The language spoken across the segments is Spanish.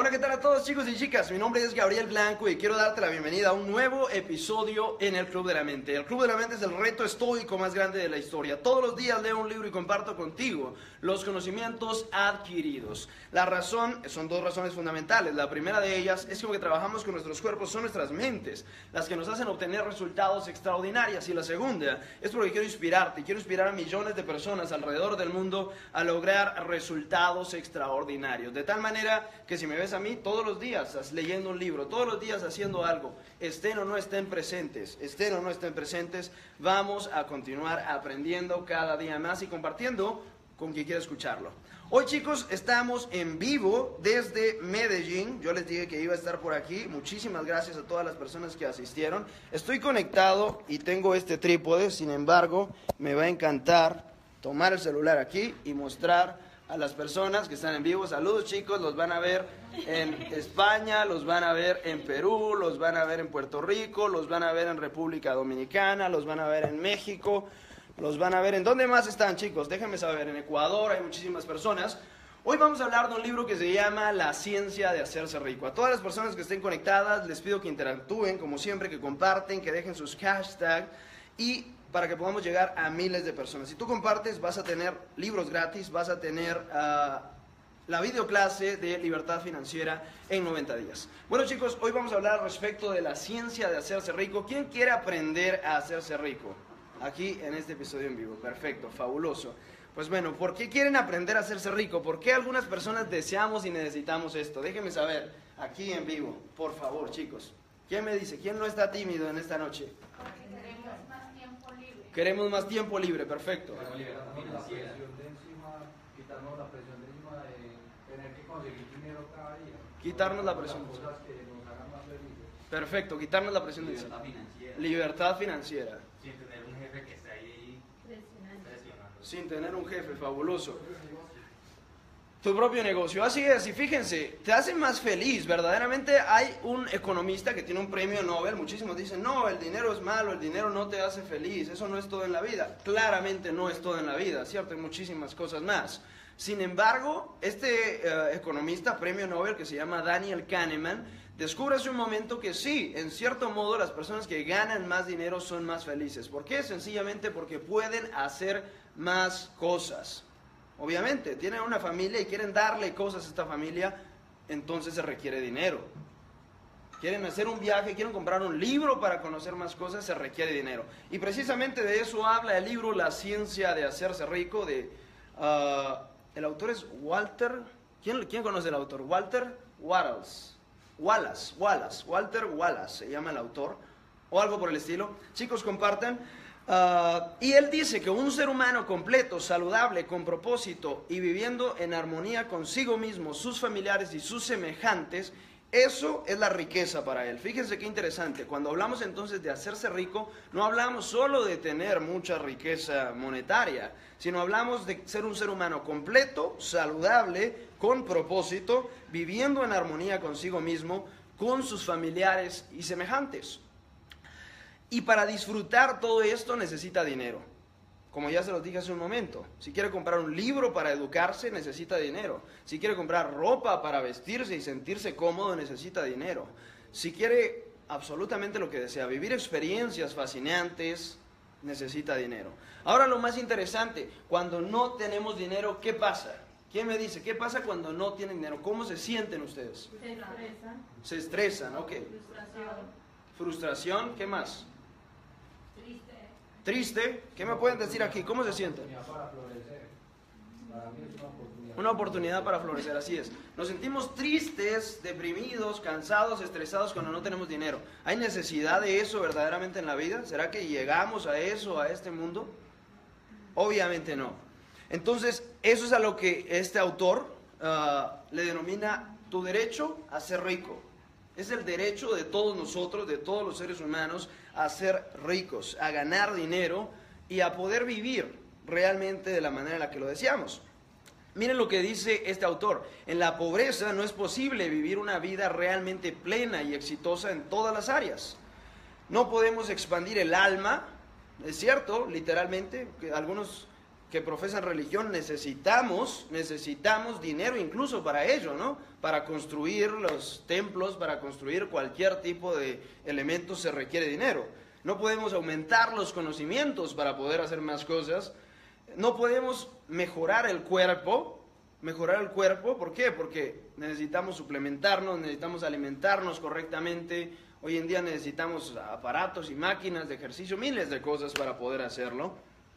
Hola, ¿qué tal a todos, chicos y chicas? Mi nombre es Gabriel Blanco y quiero darte la bienvenida a un nuevo episodio en el Club de la Mente. El Club de la Mente es el reto estoico más grande de la historia. Todos los días leo un libro y comparto contigo los conocimientos adquiridos. La razón, son dos razones fundamentales. La primera de ellas es que lo que trabajamos con nuestros cuerpos son nuestras mentes, las que nos hacen obtener resultados extraordinarios. Y la segunda es porque quiero inspirarte, quiero inspirar a millones de personas alrededor del mundo a lograr resultados extraordinarios. De tal manera que si me ves a mí todos los días leyendo un libro, todos los días haciendo algo, estén o no estén presentes, vamos a continuar aprendiendo cada día más y compartiendo con quien quiera escucharlo. Hoy, chicos, estamos en vivo desde Medellín. Yo les dije que iba a estar por aquí. Muchísimas gracias a todas las personas que asistieron. Estoy conectado y tengo este trípode, sin embargo, me va a encantar tomar el celular aquí y mostrar a las personas que están en vivo. Saludos, chicos, los van a ver en España, los van a ver en Perú, los van a ver en Puerto Rico, los van a ver en República Dominicana, los van a ver en México, los van a ver en... ¿Dónde más están, chicos? Déjenme saber. En Ecuador hay muchísimas personas. Hoy vamos a hablar de un libro que se llama La ciencia de hacerse rico. A todas las personas que estén conectadas les pido que interactúen, como siempre, que comparten, que dejen sus hashtags y para que podamos llegar a miles de personas. Si tú compartes, vas a tener libros gratis, vas a tener la videoclase de libertad financiera en 90 días. Bueno, chicos, hoy vamos a hablar respecto de la ciencia de hacerse rico. ¿Quién quiere aprender a hacerse rico? Aquí en este episodio en vivo. Perfecto, fabuloso. Pues bueno, ¿por qué quieren aprender a hacerse rico? ¿Por qué algunas personas deseamos y necesitamos esto? Déjenme saber, aquí en vivo, por favor, chicos. ¿Quién me dice? ¿Quién no está tímido en esta noche? Queremos más tiempo libre, perfecto. Quitarnos la presión de encima de tener que conseguir dinero cada día. Quitarnos la presión. Cosas que nos hagan más felices. Perfecto, quitarnos la presión de encima. Libertad financiera. Sin tener un jefe que esté ahí presionando. Sin tener un jefe, fabuloso. Tu propio negocio, así es, y fíjense, te hace más feliz. Verdaderamente hay un economista que tiene un premio Nobel. Muchísimos dicen, no, el dinero es malo, el dinero no te hace feliz, eso no es todo en la vida. Claramente no es todo en la vida, ¿cierto? Hay muchísimas cosas más. Sin embargo, este economista premio Nobel que se llama Daniel Kahneman descubre hace un momento que sí, en cierto modo las personas que ganan más dinero son más felices. ¿Por qué? Sencillamente porque pueden hacer más cosas. Obviamente, tienen una familia y quieren darle cosas a esta familia, entonces se requiere dinero. Quieren hacer un viaje, quieren comprar un libro para conocer más cosas, se requiere dinero. Y precisamente de eso habla el libro La ciencia de hacerse rico, de el autor es Walter, ¿quién conoce el autor? Walter Wallace, Walter Wallace se llama el autor, o algo por el estilo. Chicos, compartan. Y él dice que un ser humano completo, saludable, con propósito y viviendo en armonía consigo mismo, sus familiares y sus semejantes, eso es la riqueza para él. Fíjense qué interesante. Cuando hablamos entonces de hacerse rico, no hablamos solo de tener mucha riqueza monetaria, sino hablamos de ser un ser humano completo, saludable, con propósito, viviendo en armonía consigo mismo, con sus familiares y semejantes. Y para disfrutar todo esto necesita dinero. Como ya se los dije hace un momento, si quiere comprar un libro para educarse, necesita dinero. Si quiere comprar ropa para vestirse y sentirse cómodo, necesita dinero. Si quiere absolutamente lo que desea, vivir experiencias fascinantes, necesita dinero. Ahora lo más interesante, cuando no tenemos dinero, ¿qué pasa? ¿Quién me dice? ¿Qué pasa cuando no tienen dinero? ¿Cómo se sienten ustedes? Se estresan. Se estresan, ok. Frustración, ¿qué más? Triste, ¿qué me pueden decir aquí? ¿Cómo se sienten? Para florecer. Para mí es una oportunidad. Una oportunidad para florecer, así es. Nos sentimos tristes, deprimidos, cansados, estresados cuando no tenemos dinero. ¿Hay necesidad de eso verdaderamente en la vida? ¿Será que llegamos a eso, a este mundo? Obviamente no. Entonces, eso es a lo que este autor le denomina tu derecho a ser rico. Es el derecho de todos nosotros, de todos los seres humanos, a ser ricos, a ganar dinero y a poder vivir realmente de la manera en la que lo deseamos. Miren lo que dice este autor. En la pobreza no es posible vivir una vida realmente plena y exitosa en todas las áreas. No podemos expandir el alma, es cierto, literalmente, que algunos que profesan religión necesitamos dinero incluso para ello, ¿no? Para construir los templos, para construir cualquier tipo de elementos se requiere dinero. No podemos aumentar los conocimientos para poder hacer más cosas. No podemos mejorar el cuerpo. ¿Por qué? Porque necesitamos suplementarnos, necesitamos alimentarnos correctamente. Hoy en día necesitamos aparatos y máquinas de ejercicio, miles de cosas para poder hacerlo.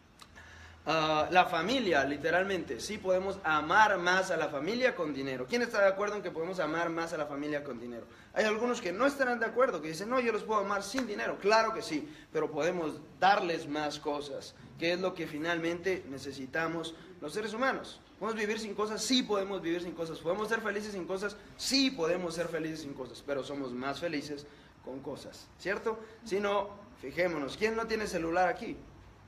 La familia, literalmente, sí podemos amar más a la familia con dinero. ¿Quién está de acuerdo en que podemos amar más a la familia con dinero? Hay algunos que no estarán de acuerdo, que dicen, no, yo los puedo amar sin dinero. Claro que sí, pero podemos darles más cosas, que es lo que finalmente necesitamos los seres humanos. ¿Podemos vivir sin cosas? Sí podemos vivir sin cosas. ¿Podemos ser felices sin cosas? Sí podemos ser felices sin cosas, pero somos más felices con cosas, ¿cierto? Si no, fijémonos, ¿quién no tiene celular aquí?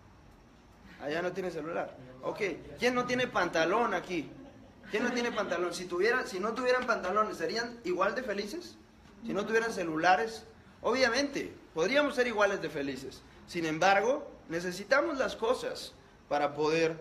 Allá no tiene celular. Ok, ¿quién no tiene pantalón aquí? ¿Quién no tiene pantalón? Si no tuvieran pantalones, ¿serían igual de felices? Si no tuvieran celulares, obviamente, podríamos ser iguales de felices. Sin embargo, necesitamos las cosas para poder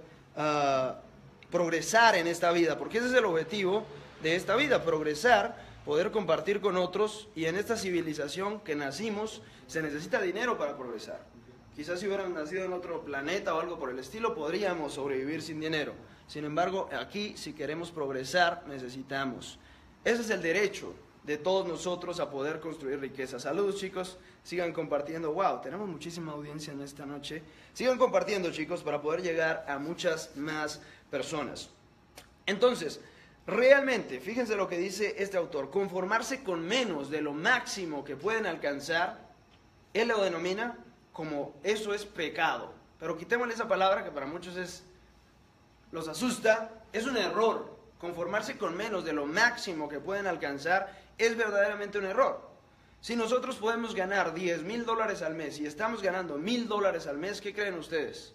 progresar en esta vida, porque ese es el objetivo de esta vida, progresar, poder compartir con otros, y en esta civilización que nacimos, se necesita dinero para progresar. Quizás si hubieran nacido en otro planeta o algo por el estilo, podríamos sobrevivir sin dinero. Sin embargo, aquí, si queremos progresar, necesitamos. Ese es el derecho de todos nosotros a poder construir riqueza. Saludos, chicos. Sigan compartiendo. Wow, tenemos muchísima audiencia en esta noche. Sigan compartiendo, chicos, para poder llegar a muchas más personas. Entonces, realmente, fíjense lo que dice este autor. Conformarse con menos de lo máximo que pueden alcanzar, él lo denomina como eso es pecado. Pero quitémosle esa palabra que para muchos los asusta. Es un error. Conformarse con menos de lo máximo que pueden alcanzar es verdaderamente un error. Si nosotros podemos ganar $10,000 al mes y estamos ganando $1,000 al mes, ¿qué creen ustedes?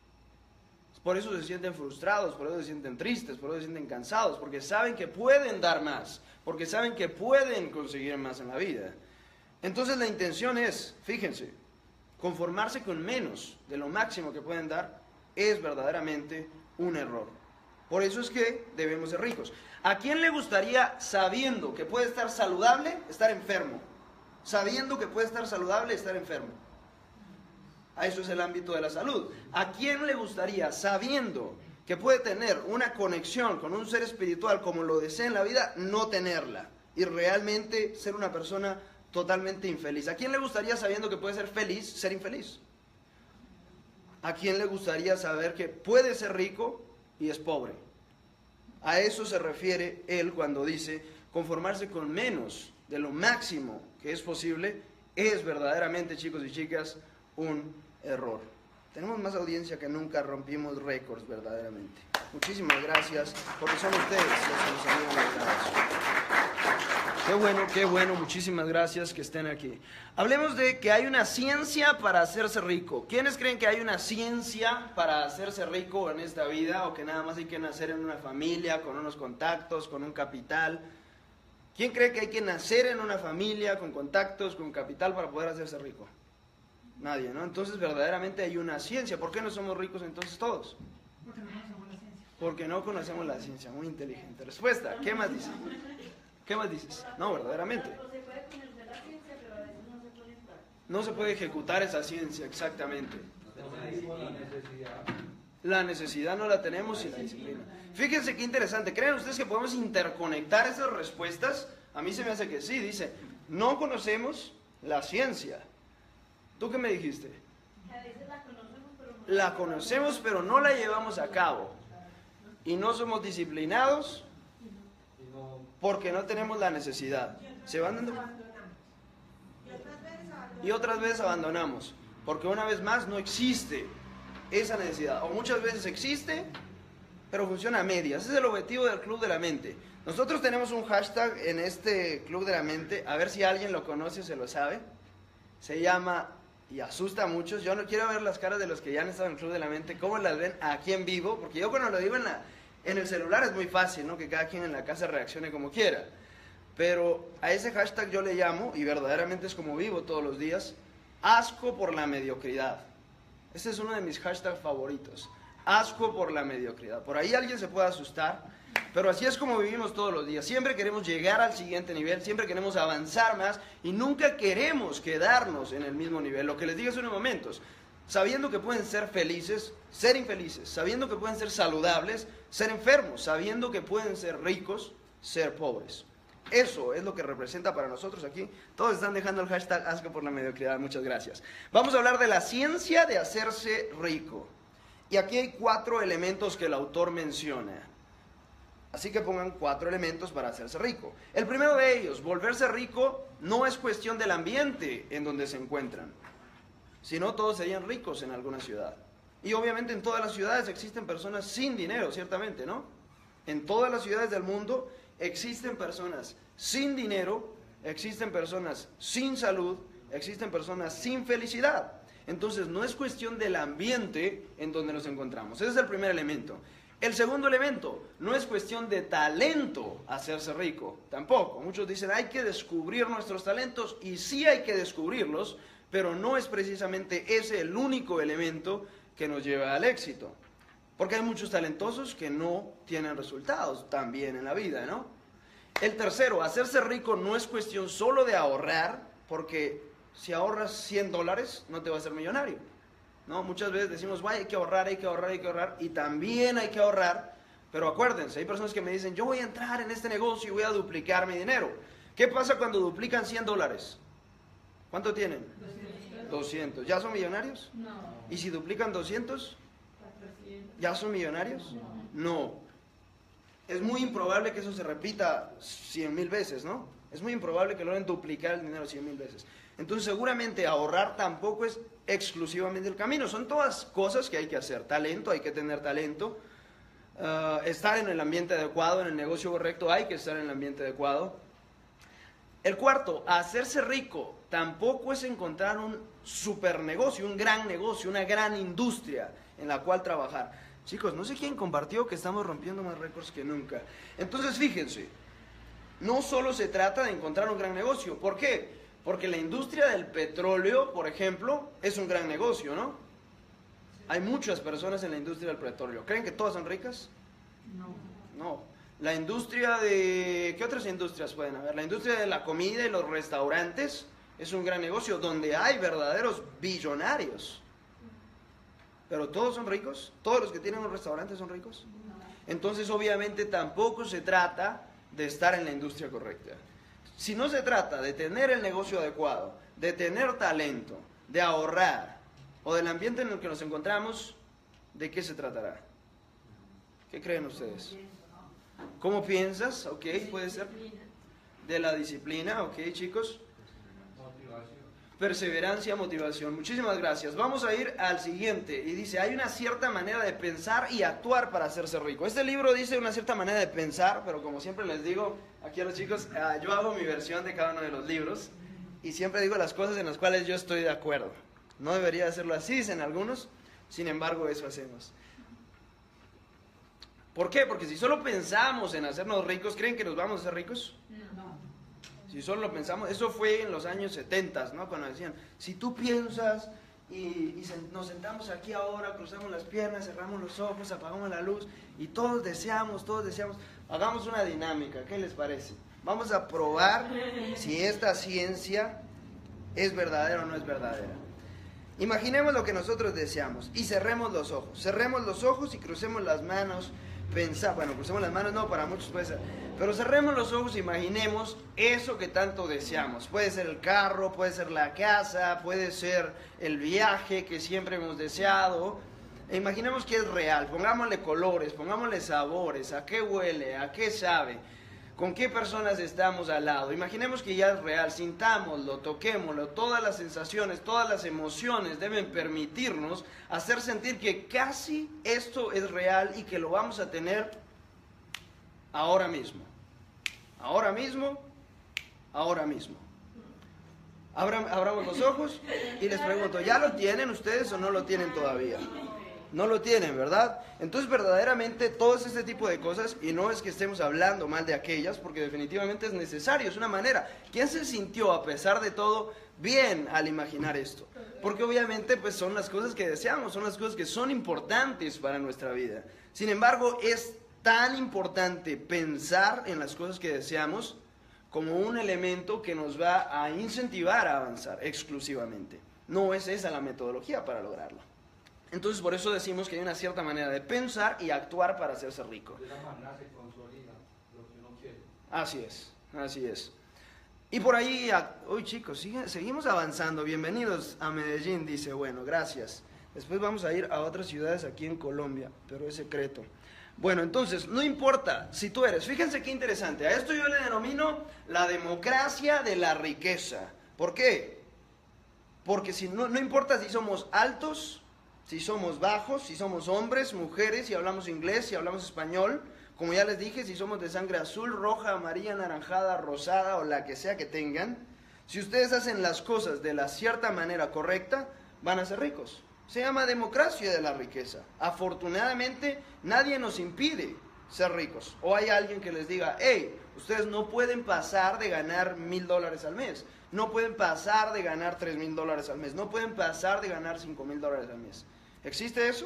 Por eso se sienten frustrados, por eso se sienten tristes, por eso se sienten cansados, porque saben que pueden dar más, porque saben que pueden conseguir más en la vida. Entonces la intención es, fíjense, conformarse con menos de lo máximo que pueden dar es verdaderamente un error. Por eso es que debemos ser ricos. ¿A quién le gustaría, sabiendo que puede estar saludable, estar enfermo? Sabiendo que puede estar saludable, estar enfermo. A eso es el ámbito de la salud. ¿A quién le gustaría, sabiendo que puede tener una conexión con un ser espiritual como lo desea en la vida, no tenerla y realmente ser una persona totalmente infeliz? ¿A quién le gustaría, sabiendo que puede ser feliz, ser infeliz? ¿A quién le gustaría saber que puede ser rico y es pobre? A eso se refiere él cuando dice conformarse con menos de lo máximo que es posible es verdaderamente, chicos y chicas, un error. Tenemos más audiencia que nunca, rompimos récords verdaderamente. Muchísimas gracias, porque son ustedes los que nos ayudan a lograr eso. Qué bueno, muchísimas gracias que estén aquí. Hablemos de que hay una ciencia para hacerse rico. ¿Quiénes creen que hay una ciencia para hacerse rico en esta vida? O que nada más hay que nacer en una familia, con unos contactos, con un capital. ¿Quién cree que hay que nacer en una familia, con contactos, con capital para poder hacerse rico? Nadie, ¿no? Entonces verdaderamente hay una ciencia. ¿Por qué no somos ricos entonces todos? Porque no conocemos la ciencia. Porque no conocemos la ciencia. Muy inteligente. Respuesta. ¿Qué más dices? ¿Qué más dices? No, verdaderamente. Se puede conocer la ciencia, pero a veces no se puede estar. No se puede ejecutar esa ciencia, exactamente. La necesidad. La necesidad no la tenemos y la disciplina. Fíjense qué interesante. ¿Creen ustedes que podemos interconectar esas respuestas? A mí se me hace que sí. Dice, no conocemos la ciencia. ¿Tú qué me dijiste? Que a veces La conocemos, pero no la llevamos a cabo. Y no somos disciplinados porque no tenemos la necesidad. Se van dando... Y otras veces abandonamos. Porque una vez más no existe esa necesidad. O muchas veces existe, pero funciona a medias. Ese es el objetivo del Club de la Mente. Nosotros tenemos un hashtag en este Club de la Mente. A ver si alguien lo conoce o se lo sabe. Se llama... Y asusta a muchos. Yo no quiero ver las caras de los que ya han estado en el Club de la Mente, cómo las ven aquí en vivo, porque yo cuando lo digo en el celular es muy fácil, ¿no? Que cada quien en la casa reaccione como quiera. Pero a ese hashtag yo le llamo, y verdaderamente es como vivo todos los días, asco por la mediocridad. Este es uno de mis hashtags favoritos. asco por la mediocridad. Por ahí alguien se puede asustar, pero así es como vivimos todos los días. Siempre queremos llegar al siguiente nivel, siempre queremos avanzar más y nunca queremos quedarnos en el mismo nivel. Lo que les dije hace unos momentos, sabiendo que pueden ser felices, ser infelices, sabiendo que pueden ser saludables, ser enfermos, sabiendo que pueden ser ricos, ser pobres. Eso es lo que representa para nosotros aquí. Todos están dejando el hashtag asco por la mediocridad, muchas gracias. Vamos a hablar de la ciencia de hacerse rico. Y aquí hay 4 elementos que el autor menciona. Así que pongan 4 elementos para hacerse rico. El primero de ellos, volverse rico no es cuestión del ambiente en donde se encuentran. Si no, todos serían ricos en alguna ciudad. Y obviamente en todas las ciudades existen personas sin dinero, ciertamente, ¿no? En todas las ciudades del mundo existen personas sin dinero, existen personas sin salud, existen personas sin felicidad. Entonces no es cuestión del ambiente en donde nos encontramos. Ese es el primer elemento. El segundo elemento, no es cuestión de talento hacerse rico, tampoco. Muchos dicen hay que descubrir nuestros talentos y sí hay que descubrirlos, pero no es precisamente ese el único elemento que nos lleva al éxito. Porque hay muchos talentosos que no tienen resultados también en la vida, ¿no? El tercero, hacerse rico no es cuestión solo de ahorrar, porque si ahorras $100 no te vas a ser millonario, ¿no? Muchas veces decimos, vaya, hay que ahorrar, hay que ahorrar, hay que ahorrar, y también hay que ahorrar, pero acuérdense, hay personas que me dicen, yo voy a entrar en este negocio y voy a duplicar mi dinero. ¿Qué pasa cuando duplican $100? ¿Cuánto tienen? 200. ¿Ya son millonarios? No. ¿Y si duplican 200? 400. ¿Ya son millonarios? No. Es muy improbable que eso se repita 100,000 veces, ¿no? Es muy improbable que logren duplicar el dinero 100,000 veces. Entonces seguramente ahorrar tampoco es exclusivamente el camino. Son todas cosas que hay que hacer. Talento, hay que tener talento. Estar en el ambiente adecuado, en el negocio correcto, hay que estar en el ambiente adecuado. El cuarto, hacerse rico tampoco es encontrar un super negocio, un gran negocio, una gran industria en la cual trabajar. Chicos, no sé quién compartió que estamos rompiendo más récords que nunca. Entonces fíjense, no solo se trata de encontrar un gran negocio. ¿Por qué? Porque la industria del petróleo, por ejemplo, es un gran negocio, ¿no? Hay muchas personas en la industria del petróleo. ¿Creen que todas son ricas? No. No. La industria de... ¿Qué otras industrias pueden haber? La industria de la comida y los restaurantes es un gran negocio donde hay verdaderos billonarios. ¿Pero todos son ricos? ¿Todos los que tienen un restaurante son ricos? Entonces obviamente tampoco se trata de estar en la industria correcta. Si no se trata de tener el negocio adecuado, de tener talento, de ahorrar, o del ambiente en el que nos encontramos, ¿de qué se tratará? ¿Qué creen ustedes? ¿Cómo piensas? Ok, puede ser. De la disciplina, ok, chicos. Motivación. Perseverancia, motivación. Muchísimas gracias. Vamos a ir al siguiente. Y dice, hay una cierta manera de pensar y actuar para hacerse rico. Este libro dice una cierta manera de pensar, pero como siempre les digo aquí a los chicos, yo hago mi versión de cada uno de los libros y siempre digo las cosas en las cuales yo estoy de acuerdo. No debería hacerlo así, dicen algunos, sin embargo eso hacemos. ¿Por qué? Porque si solo pensamos en hacernos ricos, ¿creen que nos vamos a hacer ricos? No. Si solo lo pensamos, eso fue en los años 70, ¿no? Cuando decían, si tú piensas nos sentamos aquí ahora, cruzamos las piernas, cerramos los ojos, apagamos la luz y todos deseamos, hagamos una dinámica, ¿qué les parece? Vamos a probar si esta ciencia es verdadera o no es verdadera. Imaginemos lo que nosotros deseamos y cerremos los ojos y crucemos las manos. Crucemos las manos, no, para muchos puede ser, pero cerremos los ojos e imaginemos eso que tanto deseamos. Puede ser el carro, puede ser la casa, puede ser el viaje que siempre hemos deseado. E imaginemos que es real, pongámosle colores, pongámosle sabores, a qué huele, a qué sabe, con qué personas estamos al lado. Imaginemos que ya es real, sintámoslo, toquémoslo, todas las sensaciones, todas las emociones deben permitirnos hacer sentir que casi esto es real y que lo vamos a tener ahora mismo. Ahora mismo, ahora mismo. Abramos los ojos y les pregunto, ¿ya lo tienen ustedes o no lo tienen todavía? No lo tienen, ¿verdad? Entonces verdaderamente todo este tipo de cosas, y no es que estemos hablando mal de aquellas, porque definitivamente es necesario, es una manera. ¿Quién se sintió a pesar de todo bien al imaginar esto? Porque obviamente pues son las cosas que deseamos, son las cosas que son importantes para nuestra vida. Sin embargo, es tan importante pensar en las cosas que deseamos como un elemento que nos va a incentivar a avanzar exclusivamente. No es esa la metodología para lograrlo. Entonces por eso decimos que hay una cierta manera de pensar y actuar para hacerse rico. De esa manera se consolida lo que uno quiere. Así es, así es. Y por ahí, uy chicos, seguimos avanzando. Bienvenidos a Medellín, dice, bueno, gracias. Después vamos a ir a otras ciudades aquí en Colombia, pero es secreto. Bueno, entonces, no importa si tú eres, fíjense qué interesante, a esto yo le denomino la democracia de la riqueza. ¿Por qué? Porque si no importa si somos altos, si somos bajos, si somos hombres, mujeres, si hablamos inglés, si hablamos español, como ya les dije, si somos de sangre azul, roja, amarilla, anaranjada, rosada o la que sea que tengan, si ustedes hacen las cosas de la cierta manera correcta, van a ser ricos. Se llama democracia de la riqueza. Afortunadamente, nadie nos impide ser ricos. O hay alguien que les diga, hey, ustedes no pueden pasar de ganar $1,000 al mes. No pueden pasar de ganar $3,000 al mes. No pueden pasar de ganar $5,000 al mes. ¿Existe eso?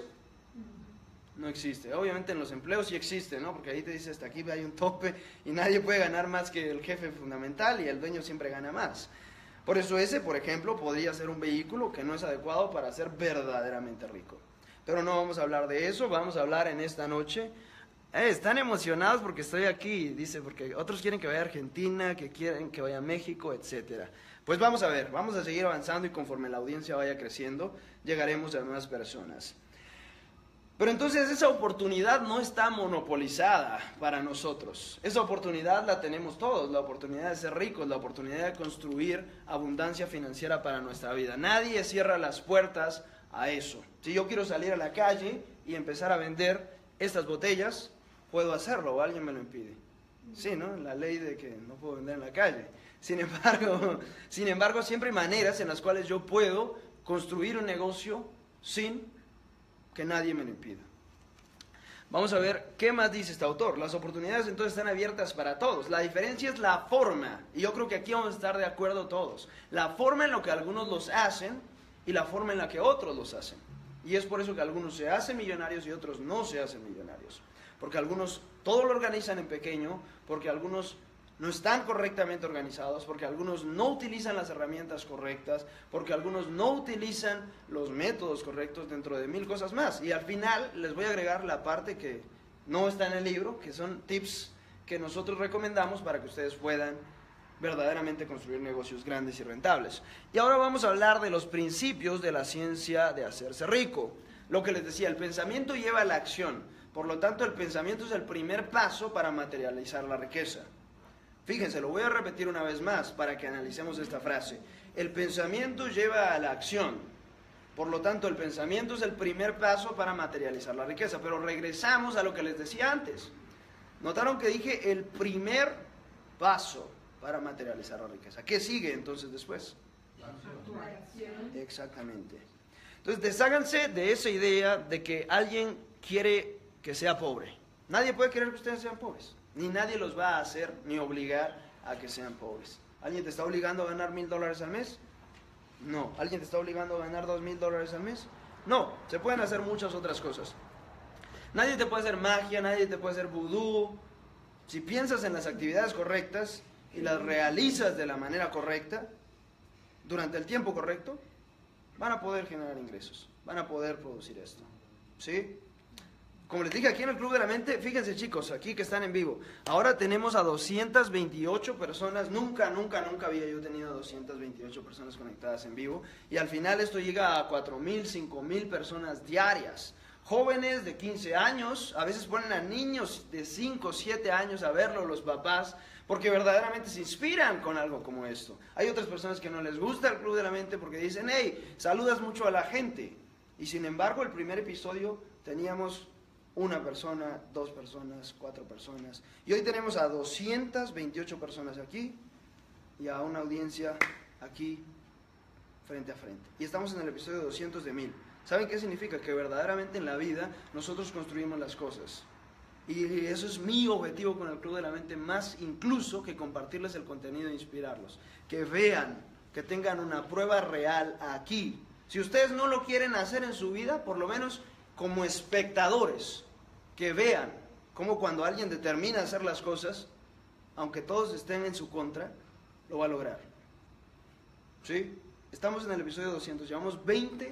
No existe. Obviamente en los empleos sí existe, ¿no? Porque ahí te dice hasta aquí hay un tope y nadie puede ganar más que el jefe fundamental y el dueño siempre gana más. Por eso ese, por ejemplo, podría ser un vehículo que no es adecuado para ser verdaderamente rico. Pero no vamos a hablar de eso, vamos a hablar en esta noche. Están emocionados porque estoy aquí, dice, porque otros quieren que vaya a Argentina, que quieren que vaya a México, etcétera. Pues vamos a ver, vamos a seguir avanzando y conforme la audiencia vaya creciendo, llegaremos a nuevas personas. Pero entonces esa oportunidad no está monopolizada para nosotros. Esa oportunidad la tenemos todos, la oportunidad de ser ricos, la oportunidad de construir abundancia financiera para nuestra vida. Nadie cierra las puertas a eso. Si yo quiero salir a la calle y empezar a vender estas botellas, puedo hacerlo o alguien me lo impide. Sí, ¿no? La ley de que no puedo vender en la calle. Sin embargo, siempre hay maneras en las cuales yo puedo construir un negocio sin que nadie me lo impida. Vamos a ver qué más dice este autor. Las oportunidades entonces están abiertas para todos. La diferencia es la forma, y yo creo que aquí vamos a estar de acuerdo todos. La forma en la que algunos los hacen y la forma en la que otros los hacen. Y es por eso que algunos se hacen millonarios y otros no se hacen millonarios. Porque algunos todo lo organizan en pequeño, porque algunos no están correctamente organizados, porque algunos no utilizan las herramientas correctas, porque algunos no utilizan los métodos correctos, dentro de 1000 cosas más. Y al final les voy a agregar la parte que no está en el libro, que son tips que nosotros recomendamos para que ustedes puedan verdaderamente construir negocios grandes y rentables. Y ahora vamos a hablar de los principios de la ciencia de hacerse rico. Lo que les decía, el pensamiento lleva a la acción. Por lo tanto, el pensamiento es el primer paso para materializar la riqueza. Fíjense, lo voy a repetir una vez más para que analicemos esta frase. El pensamiento lleva a la acción. Por lo tanto, el pensamiento es el primer paso para materializar la riqueza. Pero regresamos a lo que les decía antes. ¿Notaron que dije el primer paso para materializar la riqueza? ¿Qué sigue entonces después? Exactamente. Entonces, desháganse de esa idea de que alguien quiere que sea pobre. Nadie puede querer que ustedes sean pobres. Ni nadie los va a hacer ni obligar a que sean pobres. ¿Alguien te está obligando a ganar $1,000 al mes? No. ¿Alguien te está obligando a ganar $2,000 al mes? No. Se pueden hacer muchas otras cosas. Nadie te puede hacer magia, nadie te puede hacer vudú. Si piensas en las actividades correctas y las realizas de la manera correcta, durante el tiempo correcto, van a poder generar ingresos. Van a poder producir esto. ¿Sí? Como les dije aquí en el Club de la Mente, fíjense chicos, aquí que están en vivo, ahora tenemos a 228 personas, nunca había yo tenido 228 personas conectadas en vivo, y al final esto llega a 4,000, 5,000 personas diarias, jóvenes de 15 años, a veces ponen a niños de 5, 7 años a verlo los papás, porque verdaderamente se inspiran con algo como esto. Hay otras personas que no les gusta el Club de la Mente porque dicen, hey, saludas mucho a la gente, y sin embargo el primer episodio teníamos 1 persona, 2 personas, 4 personas. Y hoy tenemos a 228 personas aquí y a una audiencia aquí frente a frente. Y estamos en el episodio 200 de 1000. ¿Saben qué significa? Que verdaderamente en la vida nosotros construimos las cosas. Y eso es mi objetivo con el Club de la Mente, más incluso que compartirles el contenido e inspirarlos. Que vean, que tengan una prueba real aquí. Si ustedes no lo quieren hacer en su vida, por lo menos como espectadores, que vean cómo cuando alguien determina hacer las cosas, aunque todos estén en su contra, lo va a lograr. ¿Sí? Estamos en el episodio 200, llevamos 20%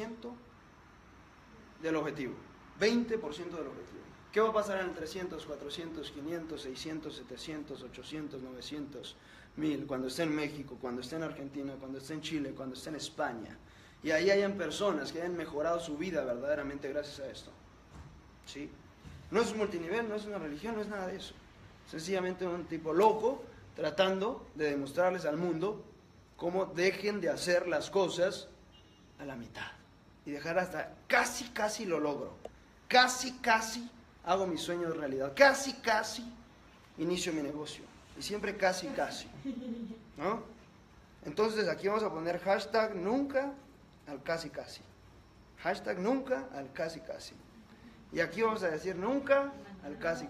del objetivo. 20% del objetivo. ¿Qué va a pasar en el 300, 400, 500, 600, 700, 800, 900, 1000? Cuando esté en México, cuando esté en Argentina, cuando esté en Chile, cuando esté en España. Y ahí hayan personas que hayan mejorado su vida verdaderamente gracias a esto. ¿Sí? No es multinivel, no es una religión, no es nada de eso. Sencillamente un tipo loco tratando de demostrarles al mundo cómo dejen de hacer las cosas a la mitad. Y dejar hasta casi lo logro. Casi hago mi sueño de realidad. Casi inicio mi negocio. Y siempre casi. ¿No? Entonces aquí vamos a poner hashtag nunca al casi. Hashtag nunca al casi. Y aquí vamos a decir nunca al casi.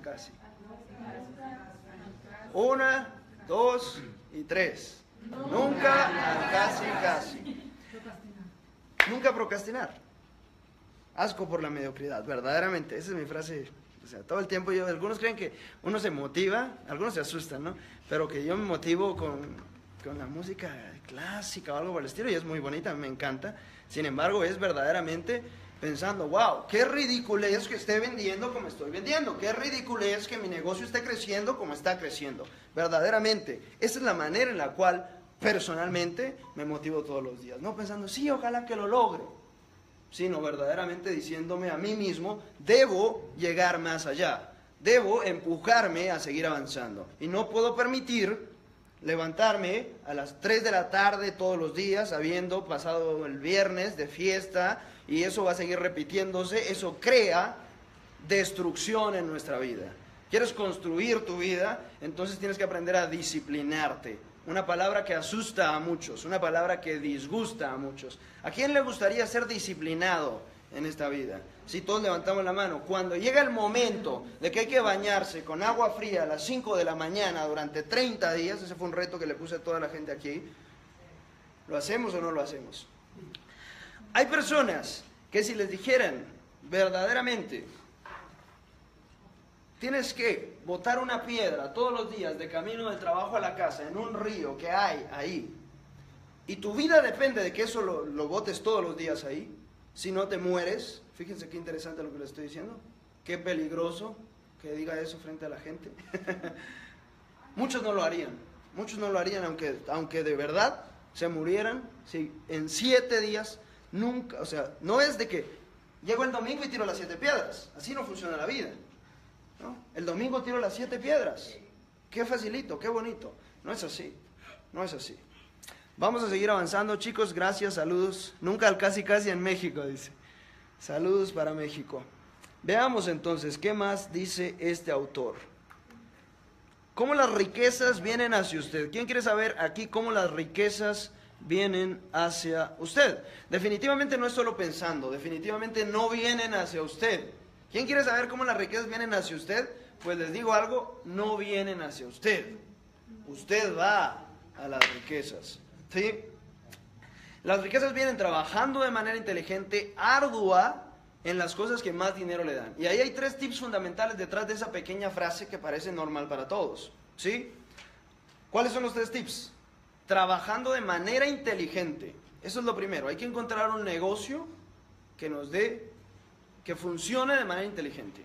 1, 2 y 3. Nunca al casi. Nunca procrastinar. Asco por la mediocridad, verdaderamente. Esa es mi frase. O sea, todo el tiempo algunos creen que uno se motiva, algunos se asustan, ¿no? Pero que yo me motivo con la música clásica o algo por el estilo, y es muy bonita, me encanta. Sin embargo, es verdaderamente pensando, wow, qué ridículo es que esté vendiendo como estoy vendiendo, qué ridículo es que mi negocio esté creciendo como está creciendo. Verdaderamente, esa es la manera en la cual personalmente me motivo todos los días. No pensando, sí, ojalá que lo logre, sino verdaderamente diciéndome a mí mismo, debo llegar más allá, debo empujarme a seguir avanzando. Y no puedo permitir levantarme a las 3 de la tarde todos los días, habiendo pasado el viernes de fiesta, y eso va a seguir repitiéndose. Eso crea destrucción en nuestra vida. ¿Quieres construir tu vida? Entonces tienes que aprender a disciplinarte. Una palabra que asusta a muchos, una palabra que disgusta a muchos. ¿A quién le gustaría ser disciplinado en esta vida? Si todos levantamos la mano, cuando llega el momento de que hay que bañarse con agua fría a las 5 de la mañana durante 30 días, ese fue un reto que le puse a toda la gente aquí, ¿lo hacemos o no lo hacemos? Hay personas que si les dijeran verdaderamente, tienes que botar una piedra todos los días de camino del trabajo a la casa en un río que hay ahí, y tu vida depende de que eso lo botes todos los días ahí, si no te mueres. Fíjense qué interesante lo que les estoy diciendo, qué peligroso que diga eso frente a la gente. Muchos no lo harían, aunque de verdad se murieran, si en 7 días nunca, o sea, no es de que llego el domingo y tiro las 7 piedras, así no funciona la vida, ¿no? El domingo tiro las 7 piedras, qué facilito, qué bonito. No es así. Vamos a seguir avanzando, chicos, gracias, saludos. Nunca al casi en México, dice. Saludos para México. Veamos entonces, ¿qué más dice este autor? ¿Cómo las riquezas vienen hacia usted? ¿Quién quiere saber aquí cómo las riquezas vienen hacia usted? Definitivamente no es solo pensando, definitivamente no vienen hacia usted. ¿Quién quiere saber cómo las riquezas vienen hacia usted? Pues les digo algo, no vienen hacia usted. Usted va a las riquezas, ¿sí? Las riquezas vienen trabajando de manera inteligente, ardua, en las cosas que más dinero le dan. Y ahí hay 3 tips fundamentales detrás de esa pequeña frase que parece normal para todos, ¿sí? ¿Cuáles son los 3 tips? Trabajando de manera inteligente. Eso es lo primero. Hay que encontrar un negocio que nos dé, que funcione de manera inteligente.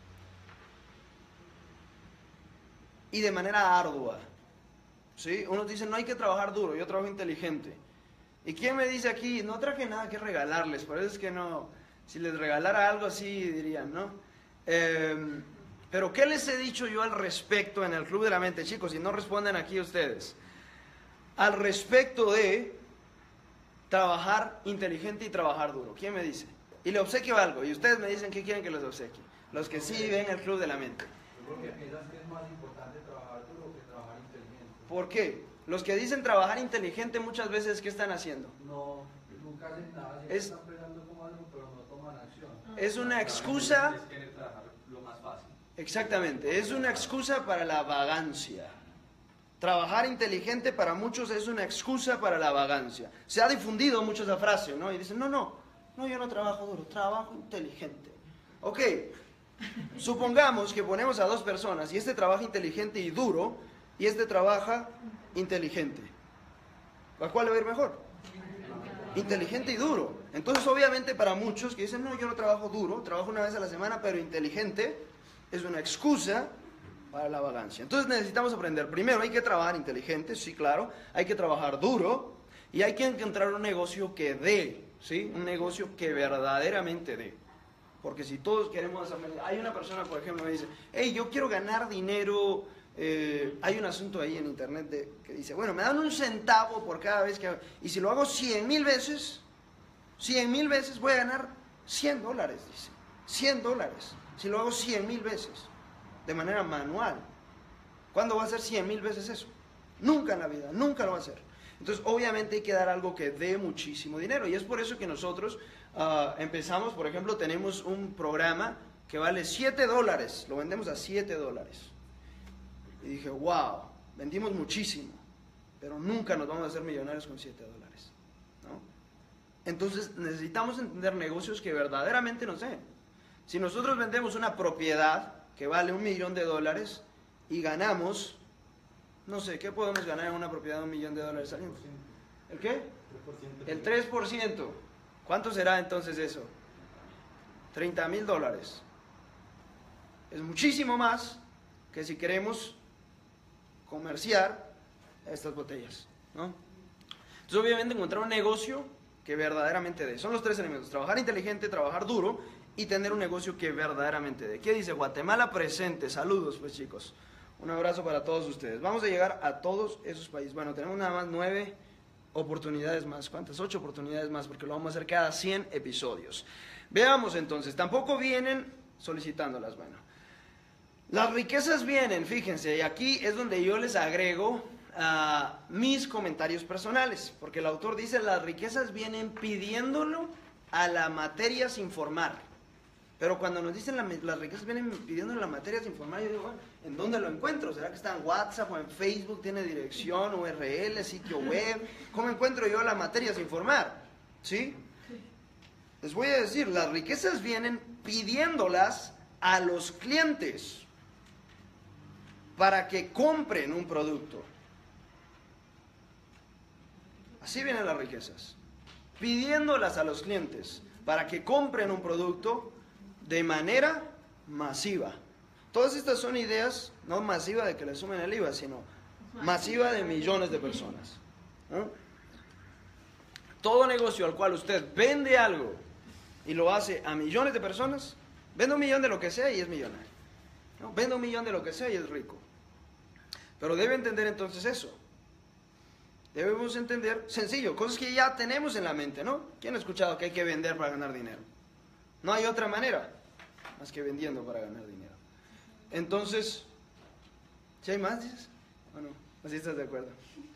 Y de manera ardua, ¿sí? Unos dicen, no hay que trabajar duro, yo trabajo inteligente. ¿Y quién me dice aquí? No traje nada que regalarles, por eso es que no, si les regalara algo así dirían, ¿no? Pero ¿qué les he dicho yo al respecto en el Club de la Mente, chicos? Y no responden aquí ustedes. Al respecto de trabajar inteligente y trabajar duro. ¿Quién me dice? Y le obsequio algo, y ustedes me dicen qué quieren que les obsequie. Los que sí ven el Club de la Mente. ¿Por qué piensas que es más importante trabajar duro que trabajar inteligente? ¿Por qué? Los que dicen trabajar inteligente muchas veces, ¿qué están haciendo? No, nunca hacen nada, siempre Es- están pensando cómo hacer es una excusa, Es querer trabajar lo más fácil. exactamente, es una excusa para la vagancia. Trabajar inteligente para muchos es una excusa para la vagancia. Se ha difundido mucho esa frase, ¿no? Y dicen, no, yo no trabajo duro, trabajo inteligente. Ok, supongamos que ponemos a dos personas y este trabaja inteligente y duro y este trabaja inteligente. ¿A cuál le va a ir mejor? Inteligente y duro. Entonces, obviamente, para muchos que dicen, no, yo no trabajo duro, trabajo una vez a la semana, pero inteligente, es una excusa para la vagancia. Entonces, necesitamos aprender. Primero, hay que trabajar inteligente, sí, claro. Hay que trabajar duro y hay que encontrar un negocio que dé, ¿sí? Un negocio que verdaderamente dé. Porque si todos queremos hacer... Hay una persona, por ejemplo, me dice, hey, yo quiero ganar dinero... hay un asunto ahí en internet que dice, bueno, me dan un centavo por cada vez que... Y si lo hago 100,000 veces, 100,000 veces voy a ganar $100, dice. $100. Si lo hago 100,000 veces, de manera manual. ¿Cuándo va a hacer 100,000 veces eso? Nunca en la vida, nunca lo va a hacer. Entonces, obviamente hay que dar algo que dé muchísimo dinero. Y es por eso que nosotros empezamos, por ejemplo, tenemos un programa que vale $7. Lo vendemos a $7. Y dije, wow, vendimos muchísimo, pero nunca nos vamos a hacer millonarios con $7, ¿no? Entonces necesitamos entender negocios que verdaderamente nos den. Si nosotros vendemos una propiedad que vale $1,000,000 y ganamos, no sé, ¿qué podemos ganar en una propiedad de $1,000,000 al año? ¿El qué? El 3%. ¿Cuánto será entonces eso? $30,000. Es muchísimo más que si queremos comerciar estas botellas, ¿no? Entonces, obviamente, encontrar un negocio que verdaderamente dé. Son los tres elementos: trabajar inteligente, trabajar duro y tener un negocio que verdaderamente dé. ¿Qué dice Guatemala presente? Saludos, pues, chicos. Un abrazo para todos ustedes. Vamos a llegar a todos esos países. Bueno, tenemos nada más 9 oportunidades más. ¿Cuántas? 8 oportunidades más, porque lo vamos a hacer cada 100 episodios. Veamos entonces. Tampoco vienen solicitándolas. Bueno, las riquezas vienen, fíjense, y aquí es donde yo les agrego mis comentarios personales, porque el autor dice, las riquezas vienen pidiéndolo a la materia sin formar. Pero cuando nos dicen las riquezas vienen pidiendo la materia sin formar, yo digo, bueno, ¿en dónde lo encuentro? ¿Será que está en WhatsApp o en Facebook? ¿Tiene dirección, URL, sitio web? ¿Cómo encuentro yo la materia sin formar? ¿Sí? Les voy a decir, las riquezas vienen pidiéndolas a los clientes para que compren un producto. Así vienen las riquezas, pidiéndolas a los clientes para que compren un producto de manera masiva. Todas estas son ideas, no masiva de que le sumen el IVA, sino masiva de millones de personas, ¿no? Todo negocio al cual usted vende algo y lo hace a millones de personas, vende 1,000,000 de lo que sea y es millonario, ¿no? Vende 1,000,000 de lo que sea y es rico. Pero debe entender entonces eso. Debemos entender, sencillo, cosas que ya tenemos en la mente, ¿no? ¿Quién ha escuchado que hay que vender para ganar dinero? No hay otra manera más que vendiendo para ganar dinero. Entonces, ¿sí hay más, dices? ¿O no? ¿Así estás de acuerdo?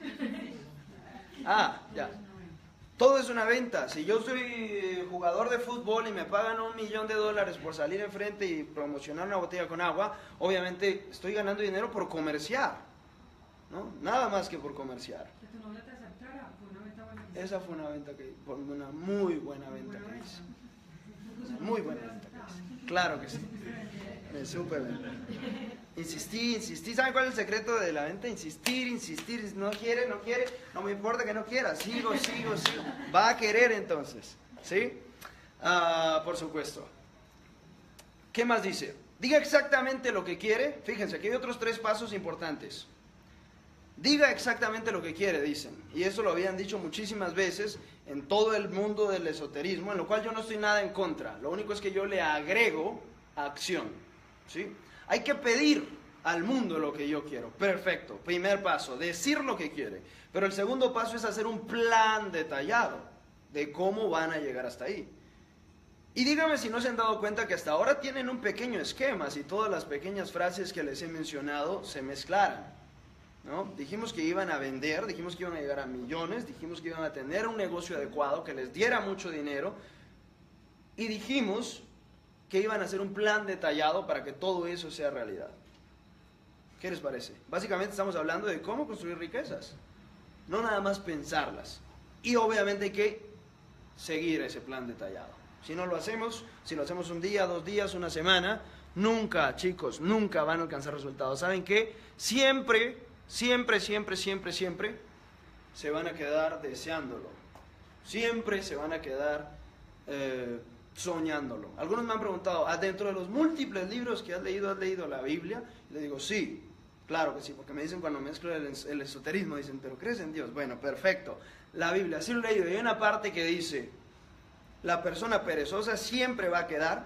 Ya. Todo es una venta. Si yo soy jugador de fútbol y me pagan $1,000,000 por salir enfrente y promocionar una botella con agua, obviamente estoy ganando dinero por comerciar, ¿no? Nada más que por comerciar. ¿Que tu novia te aceptara? ¿Fue una venta buena? Esa fue una venta una muy buena venta que hice. Muy buena venta que hice. Claro que sí. Me supe vender. Insistí. ¿Saben cuál es el secreto de la venta? Insistir. No quiere, no me importa que no quiera. Sigo. Va a querer entonces, ¿sí? Por supuesto. ¿Qué más dice? Diga exactamente lo que quiere. Fíjense, aquí hay otros 3 pasos importantes. Diga exactamente lo que quiere, dicen. Y eso lo habían dicho muchísimas veces en todo el mundo del esoterismo, en lo cual yo no estoy nada en contra. Lo único es que yo le agrego acción, ¿sí? Hay que pedir al mundo lo que yo quiero. Perfecto. Primer paso, decir lo que quiere. Pero el segundo paso es hacer un plan detallado de cómo van a llegar hasta ahí. Y díganme si no se han dado cuenta que hasta ahora tienen un pequeño esquema, si todas las pequeñas frases que les he mencionado se mezclaran, ¿no? Dijimos que iban a vender, dijimos que iban a llegar a millones, dijimos que iban a tener un negocio adecuado que les diera mucho dinero y dijimos que iban a hacer un plan detallado para que todo eso sea realidad. ¿Qué les parece? Básicamente estamos hablando de cómo construir riquezas, no nada más pensarlas. Y obviamente hay que seguir ese plan detallado. Si no lo hacemos, si lo hacemos un día, 2 días, una semana, nunca, chicos, nunca van a alcanzar resultados. ¿Saben qué? Siempre se van a quedar deseándolo. Siempre se van a quedar soñándolo. Algunos me han preguntado, dentro de los múltiples libros que has leído la Biblia? Y le digo, sí, claro que sí, porque me dicen cuando mezclo el esoterismo, dicen, ¿pero crees en Dios? Bueno, perfecto. La Biblia, sí lo he leído, y hay una parte que dice, la persona perezosa siempre va a quedar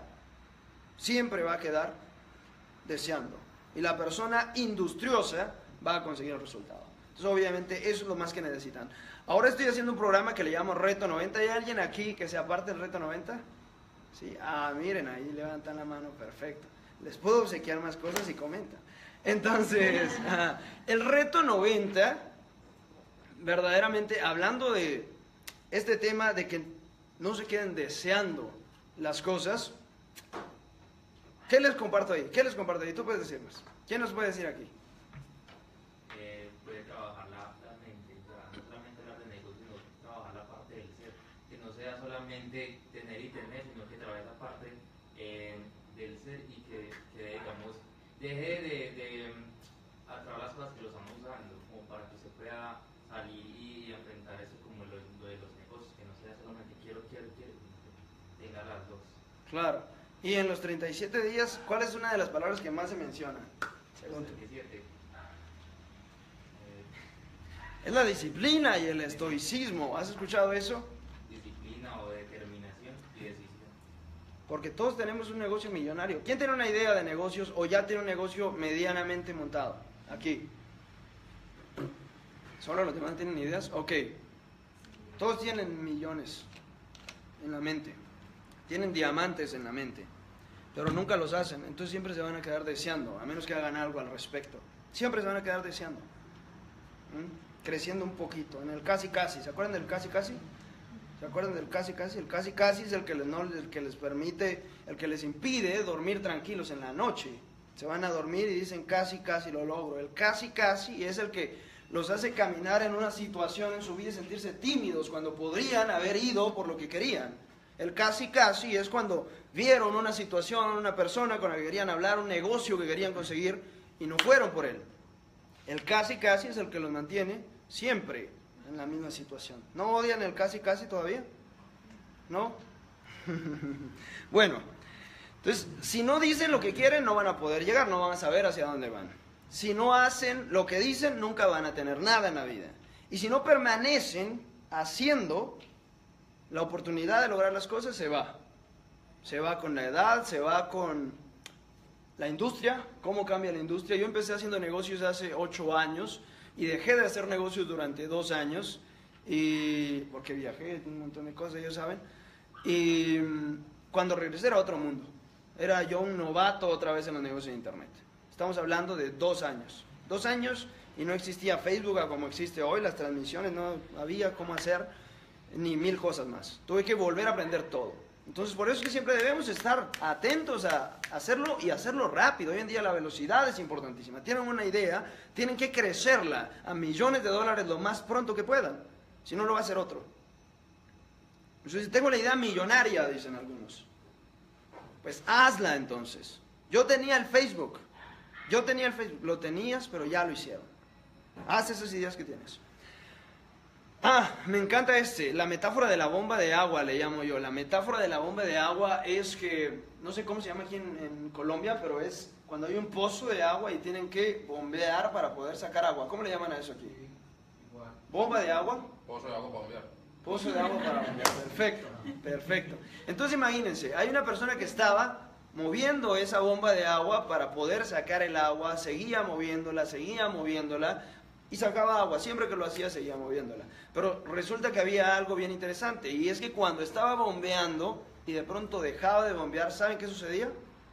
deseando. Y la persona industriosa va a conseguir el resultado. Entonces, obviamente, eso es lo más que necesitan. Ahora estoy haciendo un programa que le llamo Reto 90. ¿Hay alguien aquí que sea parte del Reto 90? Sí, miren, ahí levantan la mano, perfecto. Les puedo obsequiar más cosas y comentan. Entonces, el Reto 90, verdaderamente, hablando de este tema de que no se queden deseando las cosas, ¿qué les comparto ahí? Tú puedes decirnos. ¿Quién nos puede decir aquí? Puede trabajar la mente, no solamente hablar de negocio, sino trabajar la parte del ser, que no sea solamente tener y tener, sino que trabaje esa parte del ser y que digamos, deje de atraer las cosas que lo estamos usando, como para que se pueda salir y enfrentar eso como lo de los negocios, que no sea solamente quiero, sino que tenga las dos. Claro. Y en los 37 días, ¿cuál es una de las palabras que más se menciona? Según tú. 37. Es la disciplina y el estoicismo. ¿Has escuchado eso? Disciplina o determinación y decisión. Porque todos tenemos un negocio millonario. ¿Quién tiene una idea de negocios o ya tiene un negocio medianamente montado? Aquí. ¿Solo los demás tienen ideas? Ok. Todos tienen millones en la mente. Tienen diamantes en la mente. Pero nunca los hacen. Entonces siempre se van a quedar deseando, a menos que hagan algo al respecto. Siempre se van a quedar deseando. Creciendo un poquito. En el casi casi. ¿Se acuerdan del casi casi? ¿Se acuerdan del casi casi? El casi casi es el que les permite, el que les impide dormir tranquilos en la noche. Se van a dormir y dicen casi casi lo logro. El casi casi es el que los hace caminar en una situación en su vida y sentirse tímidos cuando podrían haber ido por lo que querían. El casi casi es cuando vieron una situación, una persona con la que querían hablar, un negocio que querían conseguir y no fueron por él. El casi casi es el que los mantiene siempre en la misma situación. ¿No odian el casi casi todavía? ¿No? Bueno, entonces, si no dicen lo que quieren, no van a poder llegar, no van a saber hacia dónde van. Si no hacen lo que dicen, nunca van a tener nada en la vida. Y si no permanecen haciendo, la oportunidad de lograr las cosas se va. Se va con la edad, se va con la industria. ¿Cómo cambia la industria? Yo empecé haciendo negocios hace 8 años y dejé de hacer negocios durante 2 años, porque viajé, un montón de cosas, ellos saben. Y cuando regresé era otro mundo. Era yo un novato otra vez en los negocios de internet. Estamos hablando de 2 años. 2 años y no existía Facebook como existe hoy, las transmisiones, no había cómo hacer ni 1000 cosas más. Tuve que volver a aprender todo. Entonces, por eso es que siempre debemos estar atentos a hacerlo y hacerlo rápido. Hoy en día la velocidad es importantísima. Tienen una idea, tienen que crecerla a millones de dólares lo más pronto que puedan. Si no, lo va a hacer otro. Entonces, tengo la idea millonaria, dicen algunos. Pues hazla entonces. Yo tenía el Facebook. Lo tenías, pero ya lo hicieron. Haz esas ideas que tienes. Me encanta la metáfora de la bomba de agua, le llamo yo. La metáfora de la bomba de agua es que, no sé cómo se llama aquí en Colombia, pero es cuando hay un pozo de agua y tienen que bombear para poder sacar agua. ¿Cómo le llaman a eso aquí? Igual. ¿Bomba de agua? Pozo de agua para bombear. Pozo de agua para bombear. Perfecto, perfecto. Entonces imagínense, hay una persona que estaba moviendo esa bomba de agua para poder sacar el agua, seguía moviéndola, y sacaba agua, siempre que lo hacía seguía moviéndola. Pero resulta que había algo bien interesante, y es que cuando estaba bombeando y de pronto dejaba de bombear, ¿saben qué sucedía?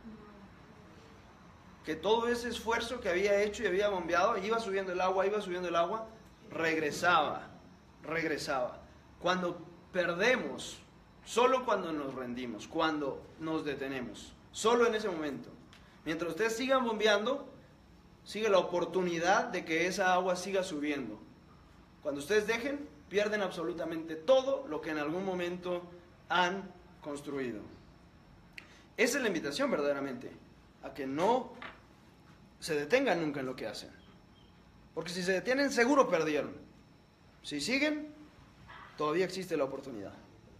Que todo ese esfuerzo que había hecho y había bombeado, iba subiendo el agua, regresaba. Cuando perdemos, solo cuando nos rendimos, cuando nos detenemos, Solo en ese momento. Mientras ustedes sigan bombeando, sigue la oportunidad de que esa agua siga subiendo. Cuando ustedes dejen, pierden absolutamente todo lo que en algún momento han construido. Esa es la invitación verdaderamente, a que no se detengan nunca en lo que hacen. Porque si se detienen, seguro perdieron. Si siguen, todavía existe la oportunidad.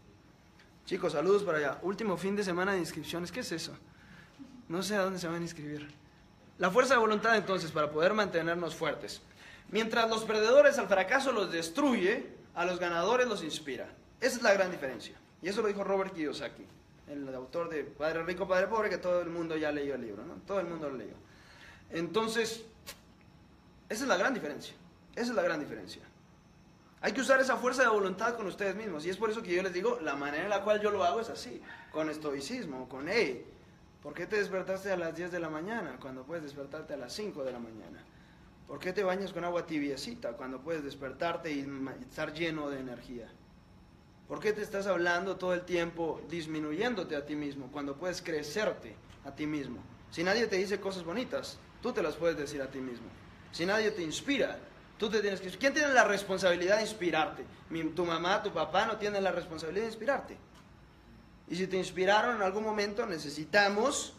Chicos, saludos para allá. Último fin de semana de inscripciones. ¿Qué es eso? No sé a dónde se van a inscribir. La fuerza de voluntad, entonces, para poder mantenernos fuertes. Mientras los perdedores al fracaso los destruye, a los ganadores los inspira. Esa es la gran diferencia. Y eso lo dijo Robert Kiyosaki, el autor de Padre Rico, Padre Pobre, que todo el mundo ya leyó el libro, ¿no? Todo el mundo lo leyó. Entonces, esa es la gran diferencia. Esa es la gran diferencia. Hay que usar esa fuerza de voluntad con ustedes mismos. Y es por eso que yo les digo, la manera en la cual yo lo hago es así. Con estoicismo, con hey, ¿por qué te despertaste a las 10 de la mañana cuando puedes despertarte a las 5 de la mañana? ¿Por qué te bañas con agua tibiecita cuando puedes despertarte y estar lleno de energía? ¿Por qué te estás hablando todo el tiempo disminuyéndote a ti mismo cuando puedes crecerte a ti mismo? Si nadie te dice cosas bonitas, tú te las puedes decir a ti mismo. Si nadie te inspira, tú te tienes que... ¿Quién tiene la responsabilidad de inspirarte? Tu mamá, tu papá no tienen la responsabilidad de inspirarte. Y si te inspiraron en algún momento, necesitamos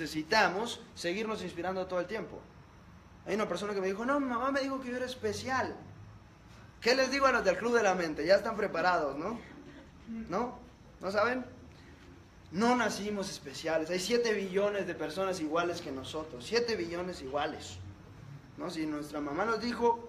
seguirnos inspirando todo el tiempo. Hay una persona que me dijo, no, mi mamá me dijo que yo era especial. ¿Qué les digo a los del Club de la Mente? Ya están preparados, ¿no? ¿No? ¿No saben? No nacimos especiales. Hay 7 billones de personas iguales que nosotros. 7 billones iguales. ¿No? Si nuestra mamá nos dijo,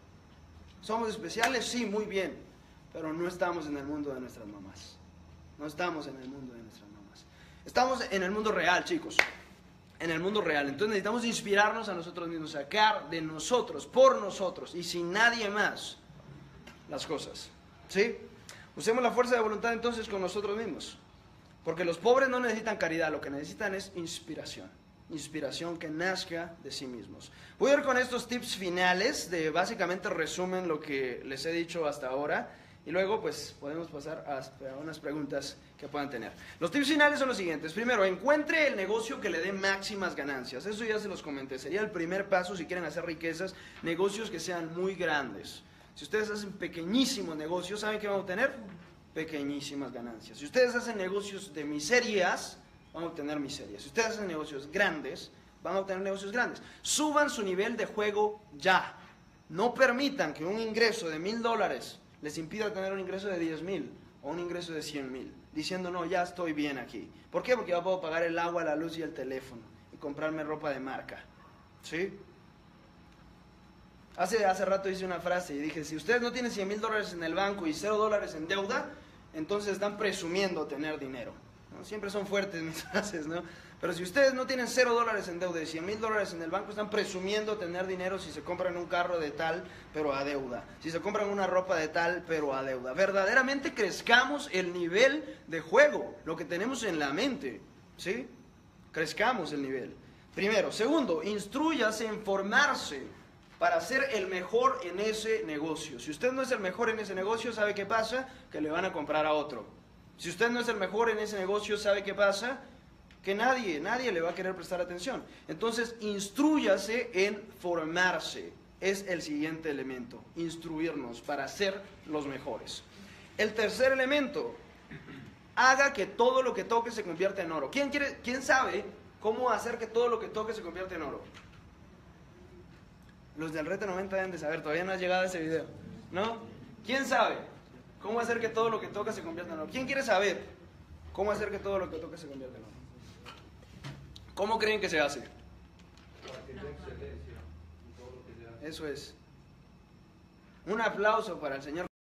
somos especiales, sí, muy bien. Pero no estamos en el mundo de nuestras mamás. No estamos en el mundo de nuestras mamás. Estamos en el mundo real, chicos. En el mundo real. Entonces necesitamos inspirarnos a nosotros mismos, sacar de nosotros, por nosotros y sin nadie más las cosas. ¿Sí? Usemos la fuerza de voluntad entonces con nosotros mismos. Porque los pobres no necesitan caridad, lo que necesitan es inspiración. Inspiración que nazca de sí mismos. Voy a ir con estos tips finales, de básicamente resumen lo que les he dicho hasta ahora. Y luego pues podemos pasar a unas preguntas que puedan tener. Los tips finales son los siguientes. Primero, encuentre el negocio que le dé máximas ganancias. Eso ya se los comenté. Sería el primer paso si quieren hacer riquezas. Negocios que sean muy grandes. Si ustedes hacen pequeñísimos negocios, ¿saben qué van a obtener? Pequeñísimas ganancias. Si ustedes hacen negocios de miserias, van a obtener miserias. Si ustedes hacen negocios grandes, van a obtener negocios grandes. Suban su nivel de juego ya. No permitan que un ingreso de $1,000 les impida tener un ingreso de 10,000 o un ingreso de 100,000, diciendo no, ya estoy bien aquí. ¿Por qué? Porque ya puedo pagar el agua, la luz y el teléfono y comprarme ropa de marca. ¿Sí? Hace rato hice una frase y dije, si ustedes no tienen $100,000 en el banco y $0 en deuda, entonces están presumiendo tener dinero, ¿no? Siempre son fuertes mis frases, ¿no? Pero si ustedes no tienen $0 en deuda y $100,000 en el banco, están presumiendo tener dinero si se compran un carro de tal, pero a deuda. Si se compran una ropa de tal, pero a deuda. Verdaderamente crezcamos el nivel de juego, lo que tenemos en la mente, ¿sí? Crezcamos el nivel. Primero. Segundo, instrúyase en formarse para ser el mejor en ese negocio. Si usted no es el mejor en ese negocio, ¿sabe qué pasa? Que le van a comprar a otro. Si usted no es el mejor en ese negocio, ¿sabe qué pasa? Que nadie le va a querer prestar atención. Entonces, instrúyase en formarse. Es el siguiente elemento, instruirnos para ser los mejores. El tercer elemento, haga que todo lo que toque se convierta en oro. ¿Quién sabe cómo hacer que todo lo que toque se convierta en oro? Los del Reto 90 deben de saber, todavía no ha llegado ese video, ¿no? ¿Quién sabe cómo hacer que todo lo que toca se convierta en oro? ¿Quién quiere saber cómo hacer que todo lo que toque se convierta en oro? ¿Cómo creen que se hace? Eso es. Un aplauso para el señor.